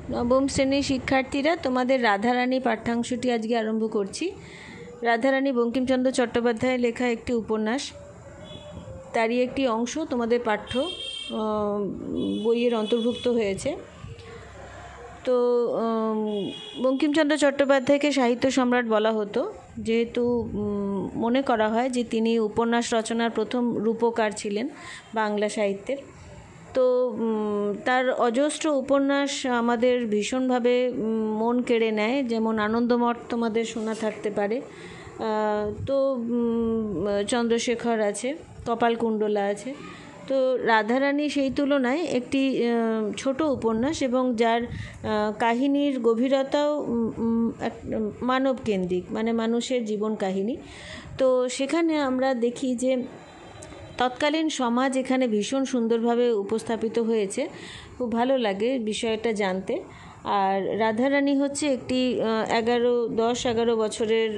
নবম শ্রেণীর শিক্ষার্থীরা, তোমাদের রাধারানী পাঠ্যাংশটি আজকে আরম্ভ করছি। রাধারানী বঙ্কিমচন্দ্র চট্টোপাধ্যায়ের লেখা একটি উপন্যাস, তারই একটি অংশ তোমাদের পাঠ্য বইয়ের অন্তর্ভুক্ত হয়েছে। তো বঙ্কিমচন্দ্র চট্টোপাধ্যায়কে সাহিত্য সম্রাট বলা হতো, যেহেতু মনে করা হয় যে তিনি উপন্যাস রচনার প্রথম রূপকার ছিলেন বাংলা সাহিত্যের। তো তার অজস্র উপন্যাস আমাদের ভীষণভাবে মন কেড়ে নেয়, যেমন আনন্দমঠ তোমাদের শোনা থাকতে পারে, তো চন্দ্রশেখর আছে, কপালকুণ্ডলা আছে। তো রাধারানী সেই তুলনায় একটি ছোট উপন্যাস, এবং যার কাহিনীর গভীরতাও মানবকেন্দ্রিক, মানে মানুষের জীবন কাহিনী। তো সেখানে আমরা দেখি যে তৎকালীন সমাজ এখানে ভীষণ সুন্দরভাবে উপস্থাপিত হয়েছে। খুব ভালো লাগে বিষয়টা জানতে। আর রাধারানী হচ্ছে একটি 10-11 বছরের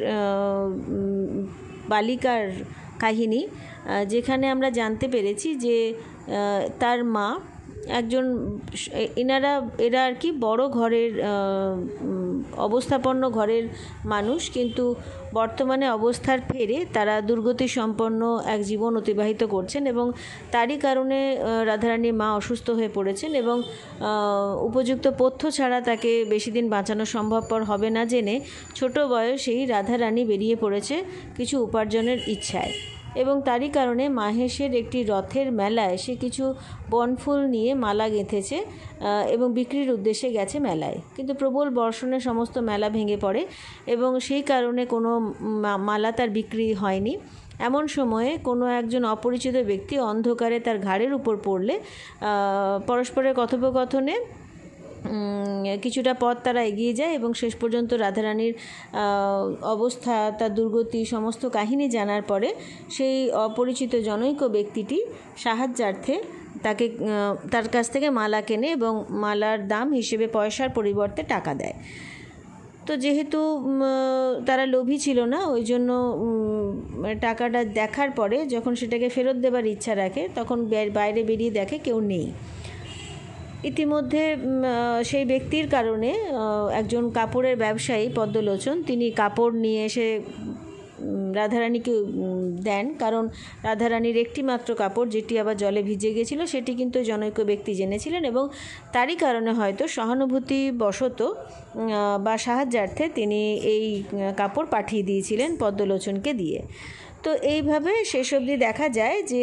বালিকার কাহিনী, যেখানে আমরা জানতে পেরেছি যে তার মা একজন, এরা আর কি বড় ঘরের অবস্থাপন্ন ঘরের মানুষ, কিন্তু বর্তমানে অবস্থার ফেরে তারা দুর্গতি সম্পন্ন এক জীবন অতিবাহিত করছেন, এবং তারই কারণে রাধারানীর মা অসুস্থ হয়ে পড়েছেন, এবং উপযুক্ত পথ্য ছাড়া তাকে বেশি দিন বাঁচানো সম্ভবপর হবে না জেনে ছোট বয়সেই রাধারানী বেরিয়ে পড়েছে কিছু উপার্জনের ইচ্ছায়। এবং তারই কারণে মাহেশের একটি রথের মেলায় সে কিছু বনফুল নিয়ে মালা গেঁথেছে এবং বিক্রির উদ্দেশ্যে গেছে মেলায়, কিন্তু প্রবল বর্ষণে সমস্ত মেলা ভেঙে পড়ে, এবং সেই কারণে কোনো মালা তার বিক্রি হয়নি। এমন সময়ে কোনো একজন অপরিচিত ব্যক্তি অন্ধকারে তার ঘাড়ের উপর পড়লে পরস্পরের কথোপকথনে কিছুটা পথ তারা এগিয়ে যায়, এবং শেষ পর্যন্ত রাধারানীর অবস্থা, তার দুর্গতি, সমস্ত কাহিনী জানার পরে সেই অপরিচিত জনৈক ব্যক্তিটি সাহায্যার্থে তার কাছ থেকে মালা কেনে, এবং মালার দাম হিসেবে পয়সার পরিবর্তে টাকা দেয়। তো যেহেতু তারা লোভী ছিল না, ওই জন্য টাকাটা দেখার পরে যখন সেটাকে ফেরত দেবার ইচ্ছা রাখে, তখন বাইরে বেরিয়ে দেখে কেউ নেই। ইতিমধ্যে সেই ব্যক্তির কারণে একজন কাপড়ের ব্যবসায়ী পদ্মলোচন, তিনি কাপড় নিয়ে এসে রাধারানীকে দেন, কারণ রাধারানীর একটি মাত্র কাপড়, যেটি আবার জলে ভিজে গিয়েছিল, সেটি কিন্তু জনৈক ব্যক্তি জেনেছিলেন, এবং তারই কারণে হয়তো সহানুভূতিবশত বা সাহায্যার্থে তিনি এই কাপড় পাঠিয়ে দিয়েছিলেন পদ্মলোচনকে দিয়ে। তো এইভাবে শেষ অবধি দেখা যায় যে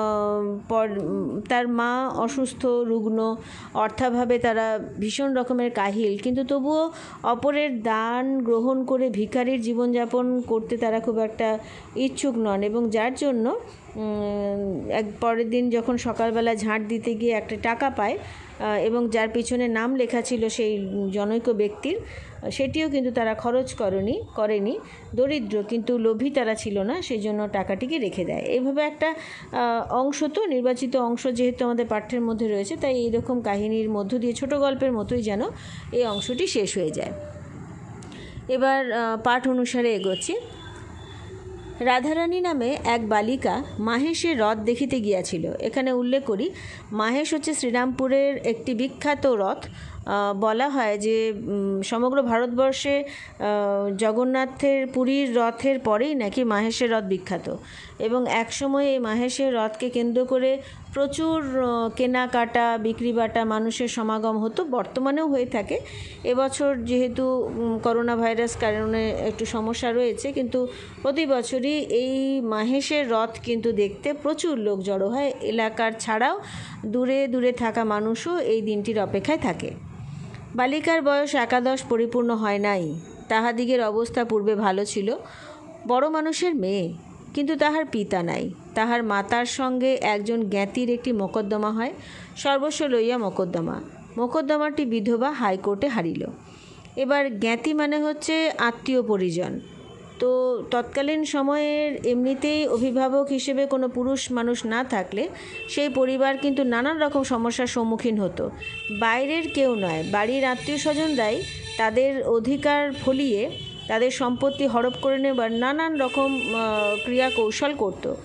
তার মা অসুস্থ, রুগ্ন, অর্থাভাবে তারা ভীষণ রকমের কাহিল, কিন্তু তবুও অপরের দান গ্রহণ করে ভিখারির জীবনযাপন করতে তারা খুব একটা ইচ্ছুক নন, এবং যার জন্য পরের দিন যখন সকালবেলা ঝাঁট দিতে গিয়ে একটা টাকা পায়, এবং যার পিছনে নাম লেখা ছিল সেই জনৈক ব্যক্তির, সেটিও কিন্তু তারা খরচ করেনি। দরিদ্র কিন্তু লোভী তারা ছিল না, সেই জন্য টাকাটিকে রেখে দেয়। এইভাবে একটা অংশ, তো নির্বাচিত অংশ যেহেতু আমাদের পাঠ্যের মধ্যে রয়েছে, তাই এইরকম কাহিনীর মধ্য দিয়ে ছোট গল্পের মতোই যেন এই অংশটি শেষ হয়ে যায়। এবার পাঠ অনুসারে এগোচ্ছি। রাধারানী নামে এক বালিকা মাহেশের রথ দেখিতে গিয়াছিল। এখানে উল্লেখ করি, মাহেশ হচ্ছে শ্রীরামপুরের একটি বিখ্যাত রথ। বলা হয় যে সমগ্র ভারতবর্ষে জগন্নাথের পুরীর রথের পরেই নাকি মাহেশের রথ বিখ্যাত, এবং একসময় এই মাহেশের রথকে কেন্দ্র করে প্রচুর কেনাকাটা, বিক্রিবাটা, মানুষের সমাগম হতো, বর্তমানেও হয়ে থাকে। এবছর যেহেতু করোনা ভাইরাস কারণে একটু সমস্যা রয়েছে, কিন্তু প্রতি বছরই এই মাহেশের রথ কিন্তু দেখতে প্রচুর লোক জড়ো হয়। এলাকার ছাড়াও দূরে দূরে থাকা মানুষও এই দিনটির অপেক্ষায় থাকে। বালিকার বয়স 11 পরিপূর্ণ হয় নাই। তাহাদিগের অবস্থা পূর্বে ভালো ছিল। বড় মানুষের মেয়ে, কিন্তু তাহার পিতা নাই। তাহার মাতার সঙ্গে একজন জ্ঞাতির একটি মোকদ্দমা হয়, সর্বস্ব লইয়া মোকদ্দমাটি বিধবা হাইকোর্টে হারিল। এবার জ্ঞাতি মানে হচ্ছে আত্মীয় পরিজন। তো তৎকালীন সময়ের এমনিতেই অভিভাবক হিসেবে কোনো পুরুষ মানুষ না থাকলে সেই পরিবার কিন্তু নানান রকম সমস্যার সম্মুখীন হতো। বাইরের কেউ নয়, বাড়ির আত্মীয় স্বজনরাই তাদের অধিকার ফলিয়ে তাদের সম্পত্তি হড়প করে নেবার নানান রকম ক্রিয়া কৌশল করত।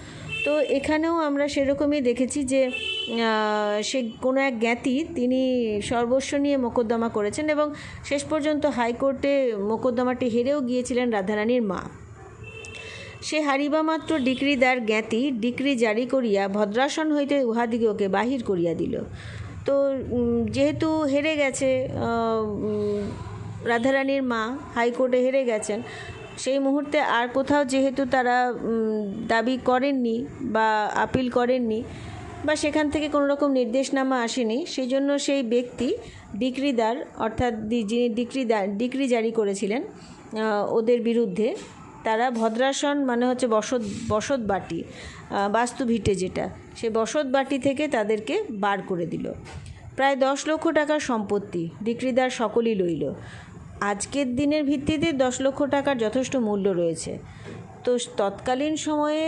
তো এখানেও আমরা সেরকমই দেখেছি যে সে কোনো এক জ্ঞাতি তিনি সর্বস্ব নিয়ে মোকদ্দমা করেছেন এবং শেষ পর্যন্ত হাইকোর্টে মোকদ্দমাটি হেরেও গিয়েছিলেন রাধারানীর মা। সে হারিবা মাত্র ডিক্রিদার জ্ঞাতি ডিক্রি জারি করিয়া ভদ্রাসন হইতে উহাদিগকে বাহির করিয়া দিল। তো যেহেতু হেরে গেছে রাধারানীর মা, হাইকোর্টে হেরে গেছেন, সেই মুহূর্তে আর কোথাও যেহেতু তারা দাবি করেননি বা আপিল করেননি বা সেখান থেকে কোনো রকম নির্দেশনামা আসেনি, সেই জন্য সেই ব্যক্তি ডিক্রিদার অর্থাৎ যিনি ডিক্রি জারি করেছিলেন ওদের বিরুদ্ধে, তারা ভদ্রাসন মানে হচ্ছে বসত বাটি, বাস্তু ভিটে যেটা, সে বসত বাটি থেকে তাদেরকে বার করে দিল। প্রায় 10 লক্ষ টাকার সম্পত্তি ডিক্রিদার সকলই লইল। আজকের দিনের ভিত্তিতে 10 লক্ষ টাকার যথেষ্ট মূল্য রয়েছে। তো তৎকালীন সময়ে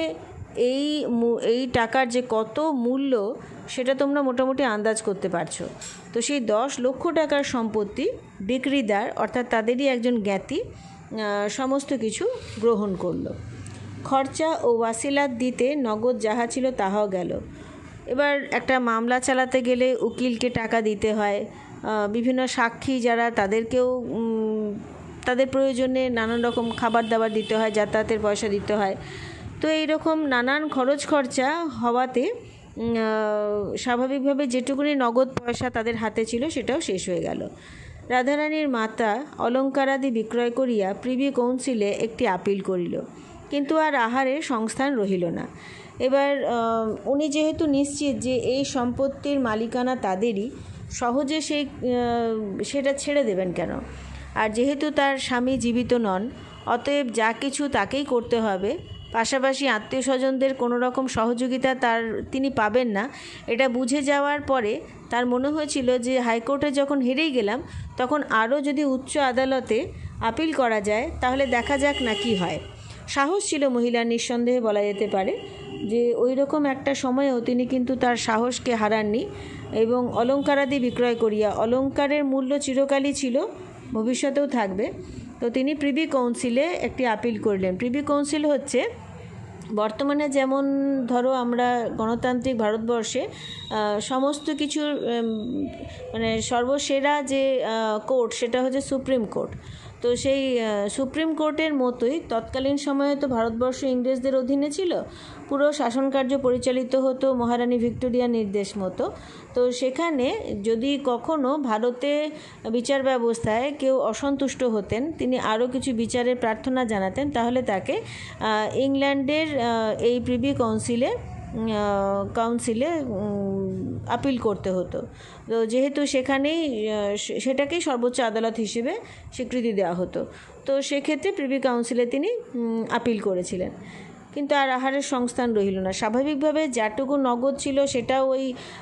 এই টাকার যে কত মূল্য সেটা তোমরা মোটামুটি আন্দাজ করতে পারছো। তো সেই 10 লক্ষ টাকার সম্পত্তি ডিক্রিদার অর্থাৎ তাদেরই একজন জ্ঞাতি সমস্ত কিছু গ্রহণ করল। খরচা ও ওয়াসিলাত দিতে নগদ যাহা ছিল তাহাও গেল। এবার একটা মামলা চালাতে গেলে উকিলকে টাকা দিতে হয়, বিভিন্ন সাক্ষী যারা তাদেরকেও তাদের প্রয়োজনে নানান রকম খাবার দাবার দিতে হয়, যাতায়াতের পয়সা দিতে হয়। তো এইরকম নানান খরচ খরচা হওয়াতে স্বাভাবিকভাবে যেটুকুনি নগদ পয়সা তাদের হাতে ছিল সেটাও শেষ হয়ে গেল। রাধারানীর মাতা অলঙ্কারাদি বিক্রয় করিয়া প্রিভি কাউন্সিলে একটি আপিল করিল, কিন্তু আর আহারের সংস্থান রহিল না। এবার উনি যেহেতু নিশ্চিত যে এই সম্পত্তির মালিকানা তাদেরই, সহজে সেটা ছেড়ে দেবেন কেন? আর যেহেতু তার স্বামী জীবিত নন, অতএব যা কিছু তাকেই করতে হবে, পাশাপাশি আত্মীয় স্বজনদের কোনো রকম সহযোগিতা তিনি পাবেন না, এটা বুঝে যাওয়ার পরে তার মনে হয়েছিল যে হাইকোর্টে যখন হেরেই গেলাম, তখন আরও যদি উচ্চ আদালতে আপিল করা যায় তাহলে দেখা যাক না কি হয়। সাহস ছিল মহিলার, নিঃসন্দেহে বলা যেতে পারে যে ওই রকম একটা সময়েও তিনি কিন্তু তার সাহসকে হারাননি এবং অলঙ্কারাদি বিক্রয় করিয়া, অলঙ্কারের মূল্য চিরকালই ছিল, ভবিষ্যতেও থাকবে, তো তিনি প্রিভি কাউন্সিলে একটি আপিল করলেন। প্রিভি কাউন্সিল হচ্ছে বর্তমানে যেমন ধরো আমরা গণতান্ত্রিক ভারতবর্ষে সমস্ত কিছুর মানে সর্বসেরা যে কোর্ট সেটা হচ্ছে সুপ্রিম কোর্ট। তো সেই সুপ্রিম কোর্টের মতোই তৎকালীন সময়ে তো ভারতবর্ষ ইংরেজদের অধীনে ছিল, পুরো শাসনকার্য পরিচালিত হতো মহারানী ভিক্টোরিয়ার নির্দেশ মতো। তো সেখানে যদি কখনো ভারতে বিচার ব্যবস্থায় কেউ অসন্তুষ্ট হতেন, তিনি আরও কিছু বিচারের প্রার্থনা জানাতেন, তাহলে তাকে ইংল্যান্ডের এই প্রিভি কাউন্সিলে আপিল করতে হতো। তো যেহেতু সেটাকেই সর্বোচ্চ আদালত হিসেবে স্বীকৃতি দেওয়া হতো, তো সেক্ষেত্রে প্রিভি কাউন্সিলে তিনি আপিল করেছিলেন, কিন্তু আর আহারের সংস্থান রহিল না। স্বাভাবিকভাবে যাটুকু নগদ ছিল সেটাও ওই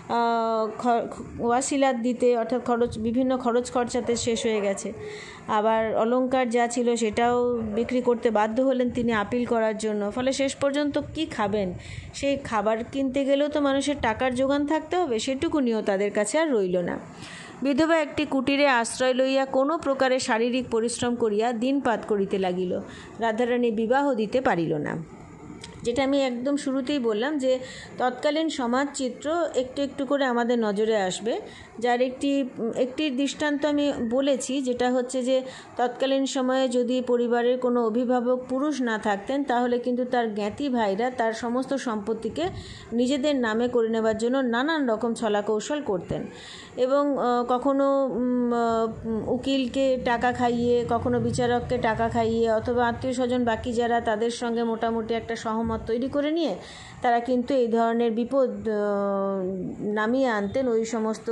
ওয়াসিলাত দিতে অর্থাৎ বিভিন্ন খরচ খরচাতে শেষ হয়ে গেছে। আবার অলংকার যা ছিল সেটাও বিক্রি করতে বাধ্য হলেন তিনি আপিল করার জন্য। ফলে শেষ পর্যন্ত কি খাবেন? সেই খাবার কিনতে গেলেও তো মানুষের টাকার যোগান থাকতে হবে, সেটুকুনিও তাদের কাছে আর রইল না। বিধবা একটি কুটিরে আশ্রয় লইয়া কোনো প্রকারে শারীরিক পরিশ্রম করিয়া দিনপাত করিতে লাগিল। রাধারানী বিবাহ দিতে পারিল না। যেটা আমি একদম শুরুতেই বললাম যে তৎকালীন সমাজ চিত্র একটু একটু করে আমাদের নজরে আসবে, যার একটি দৃষ্টান্ত আমি বলেছি, যেটা হচ্ছে যে তৎকালীন সময়ে যদি পরিবারের কোনো অভিভাবক পুরুষ না থাকতেন তাহলে কিন্তু তার জ্ঞাতি ভাইরা তার সমস্ত সম্পত্তিকে নিজেদের নামে করে নেবার জন্য নানান রকম ছলাকৌশল করতেন এবং কখনো উকিলকে টাকা খাইয়ে, কখনো বিচারককে টাকা খাইয়ে, অথবা আত্মীয় স্বজন বাকি যারা তাদের সঙ্গে মোটামুটি একটা সহমত তৈরি করে নিয়ে তারা কিন্তু এই ধরনের বিপদ নামিয়ে আনতেন ওই সমস্ত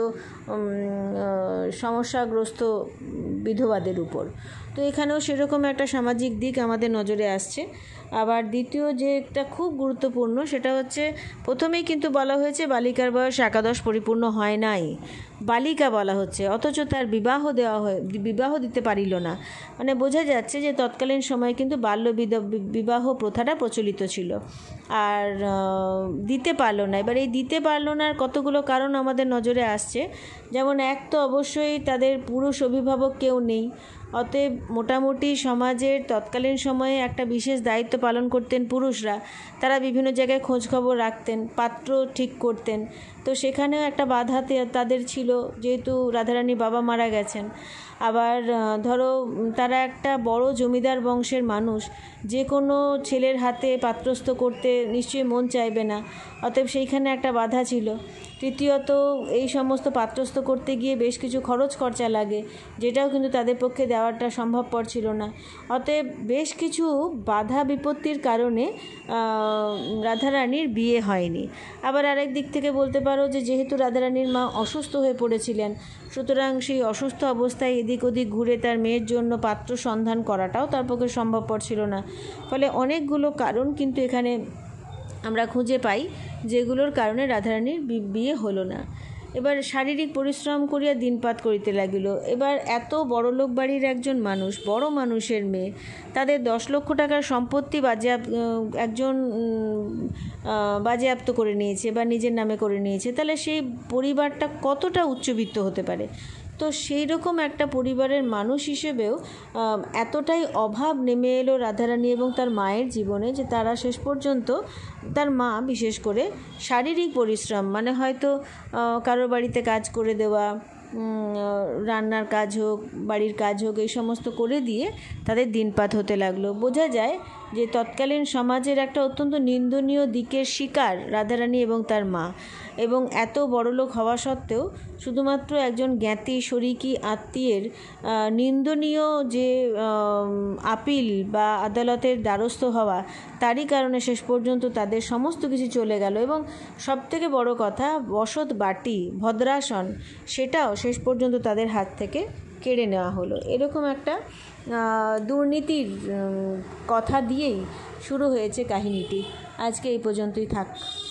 সমস্যাগ্রস্ত বিধবাদের উপর। তো এখানেও সেরকম একটা সামাজিক দিক আমাদের নজরে আসছে। আবার দ্বিতীয় যে একটা খুব গুরুত্বপূর্ণ সেটা হচ্ছে, প্রথমেই কিন্তু বলা হয়েছে বালিকার বয়স 11 পরিপূর্ণ হয় নাই, বালিকা বলা হচ্ছে, অথচ তার বিবাহ দিতে পারিল না। মানে বোঝা যাচ্ছে যে তৎকালীন সময়ে কিন্তু বাল্য বিবাহ প্রথাটা প্রচলিত ছিল, আর দিতে পারলো না। এবার এই দিতে পারলো না কতগুলো কারণ আমাদের নজরে আসছে, যেমন এক তো অবশ্যই তাদের পুরুষ অভিভাবক কেউ নেই, অতএব মোটামুটি সমাজের তৎকালীন সময়ে একটা বিশেষ দায়িত্ব পালন করতেন পুরুষরা। তারা বিভিন্ন জায়গায় খোঁজখবর রাখতেন, পাত্র ঠিক করতেন। তো সেখানেও একটা বাধা তাদের ছিল, যেহেতু রাধারানীর বাবা মারা গেছেন। আবার ধরো তারা একটা বড় জমিদার বংশের মানুষ, যে কোনো ছেলের হাতে পাত্রস্থ করতে নিশ্চয়ই মন চাইবে না, অতএব সেইখানে একটা বাধা ছিল। তৃতীয়ত এই সমস্ত পাত্রস্থ করতে গিয়ে বেশ কিছু খরচ খরচা লাগে, যেটাও কিন্তু তাদের পক্ষে দেওয়াটা সম্ভবপর ছিল না। অতএব বেশ কিছু বাধা বিপত্তির কারণে রাধারানীর বিয়ে হয়নি। আবার আরেক দিক থেকে বলতে পারো যে যেহেতু রাধারানীর মা অসুস্থ হয়ে পড়েছিলেন, সুতরাং সেই অসুস্থ অবস্থায় এদিক ওদিক ঘুরে তার মেয়ের জন্য পাত্র সন্ধান করাটাও তার পক্ষে সম্ভবপর ছিল না। ফলে অনেকগুলো কারণ কিন্তু এখানে আমরা খুঁজে পাই, যেগুলোর কারণে রাধারানীর বিয়ে হলো না। এবার শারীরিক পরিশ্রম করিয়া দিনপাত করিতে লাগিল। এবার এত বড়লোক বাড়ির একজন মানুষ, বড় মানুষের মেয়ে, তাদের 10 লক্ষ টাকার সম্পত্তি একজন বাজেয়াপ্ত করে নিয়েছে বা নিজের নামে করে নিয়েছে, তাহলে সেই পরিবারটা কতটা উচ্চবিত্ত হতে পারে। তো সেই রকম একটা পরিবারের মানুষ হিসেবেও এতটাই অভাব নেমে এলো রাধারানী এবং তার মায়ের জীবনে, যে তারা শেষ পর্যন্ত, তার মা বিশেষ করে, শারীরিক পরিশ্রম মানে হয়তো কারোর বাড়িতে কাজ করে দেওয়া, রান্নার কাজ হোক, বাড়ির কাজ হোক, এই সমস্ত করে দিয়ে তাদের দিনপাত হতে লাগলো। বোঝা যায় যে তৎকালীন সমাজের একটা অত্যন্ত নিন্দনীয় দিকের শিকার রাধারানী এবং তার মা। এবং এত বড়লোক হওয়া সত্ত্বেও শুধুমাত্র একজন জ্ঞাতি শরিকি আত্মীয়ের নিন্দনীয় যে আপিল বা আদালতের দ্বারস্থ হওয়া, তারই কারণে শেষ পর্যন্ত তাদের সমস্ত কিছু চলে গেল। এবং সবথেকে বড় কথা, বসত বাটি, ভদ্রাসন, সেটাও শেষ পর্যন্ত তাদের হাত থেকে কেড়ে নেওয়া হলো। এরকম একটা দুর্নীতির কথা দিয়েই শুরু হয়েছে কাহিনীটি। আজকে এই পর্যন্তই থাক।